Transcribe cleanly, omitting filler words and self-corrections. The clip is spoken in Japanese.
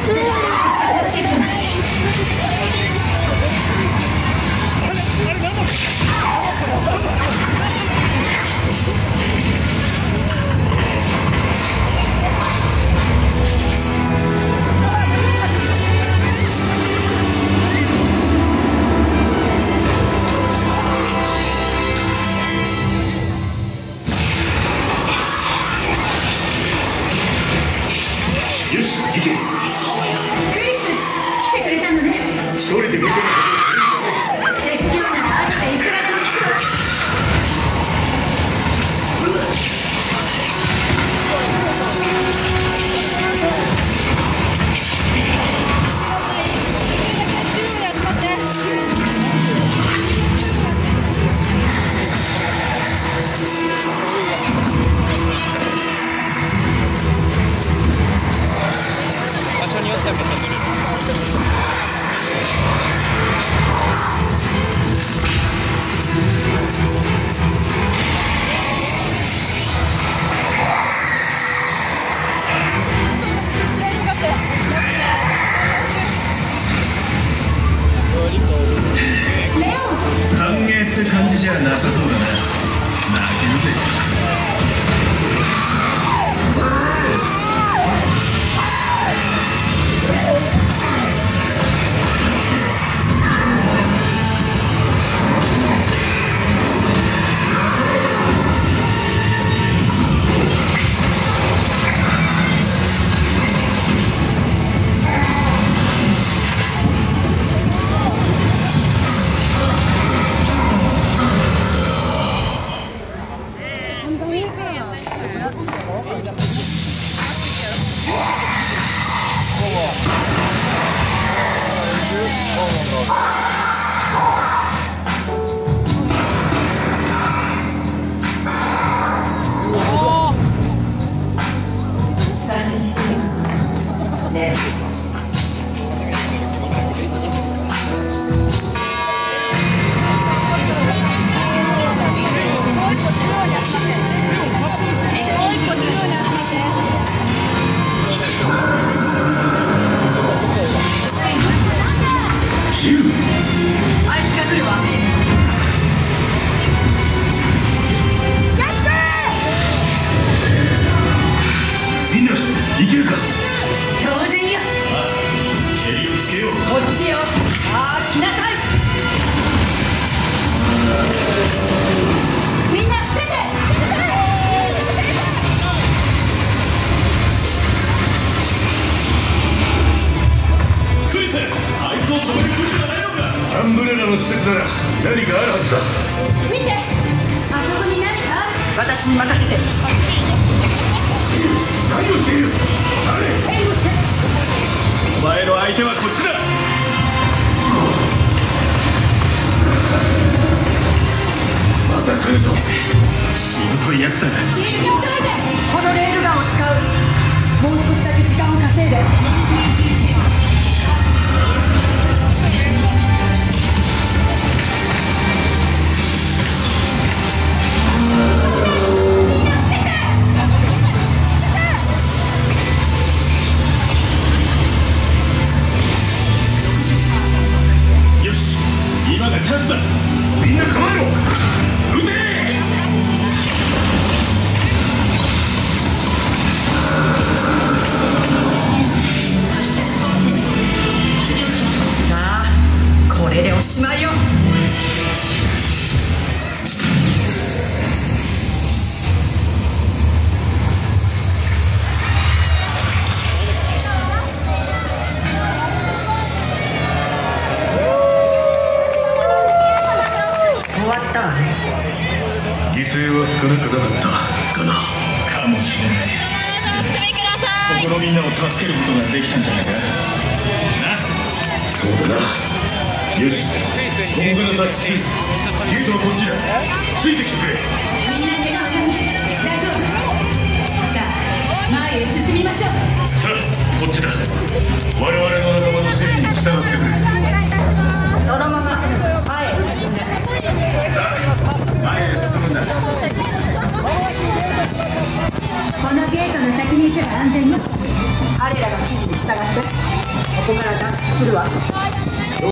アンブレラの施設なら何かあるはずだ。 見て、あそこに何かある。私に任せて。 何をしている。誰。 援護して。 お前の相手はこっちだ。また来るぞ。しぶといやつだ。 急いで。このレールガンを使う。もう少しだけ時間を稼いで。 今がチャンスだ。みんな構えろ。撃て。 さあ、これでおしまいよ。 犠牲は少なくなかったかな。かもしれない。ここのみんなを助けることができたんじゃないかな。そうだな。よし、ここから脱出する。ゲートはこっちだ。ついてきてくれ。 みんな怪我はない。大丈夫。さあ、前へ進みましょう。 さあ、こっちだ。我々の仲間の指示に従ってくれ。 そのまま前へ進んで。 さあ、前へ進むんだ。 このゲートの先に行けば安全よ。彼らの指示に従って。 するわ。